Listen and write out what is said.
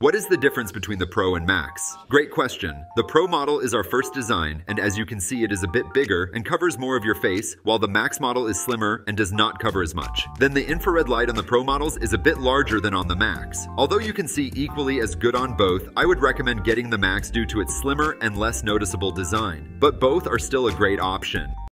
What is the difference between the Pro and Max? Great question. The Pro model is our first design, and as you can see, it is a bit bigger and covers more of your face, while the Max model is slimmer and does not cover as much. Then the infrared light on the Pro models is a bit larger than on the Max. Although you can see equally as good on both, I would recommend getting the Max due to its slimmer and less noticeable design. But both are still a great option.